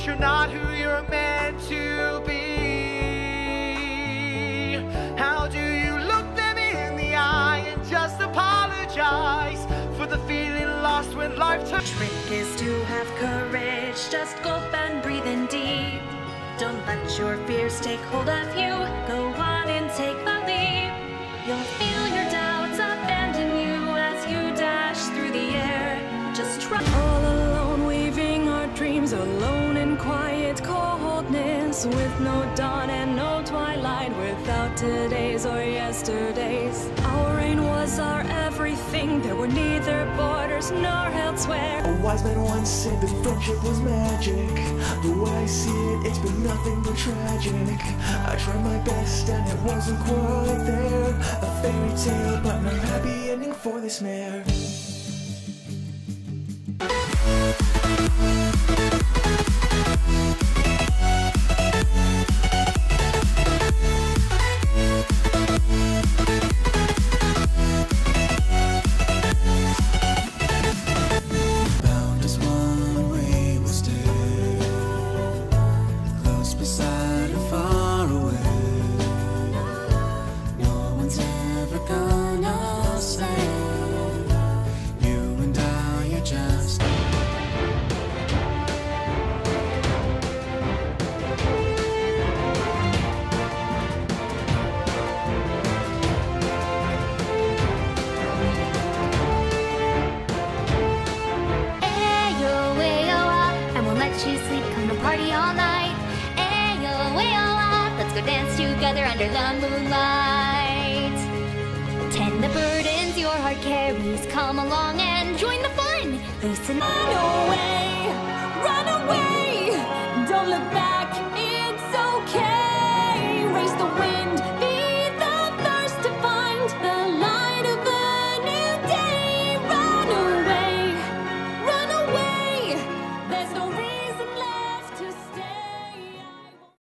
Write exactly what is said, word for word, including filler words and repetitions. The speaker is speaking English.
that you're not who you're meant to be? How do you look them in the eye and just apologize for the feeling lost when life turns? Trick is to have courage, just gulp and breathe in deep. Don't let your fears take hold of you. Go on and take the leap. You'll feel your doubts abandon you as you dash through the air. Just try. All alone, weaving our dreams, alone in quiet coldness, with no dawn and no twilight, without today's or yesterday's. Our reign was our everything. There were neither borders nor elsewhere. A wise man once said that friendship was magic. The way I see it, it's been nothing but tragic. I tried my best and it wasn't quite there. A fairy tale, but no happy ending for this mare. You sleep, come to party all night. Ayo, ayo, ah, let's go dance together under the moonlight. Tend the burdens your heart carries. Come along and join the fun. Loosen away.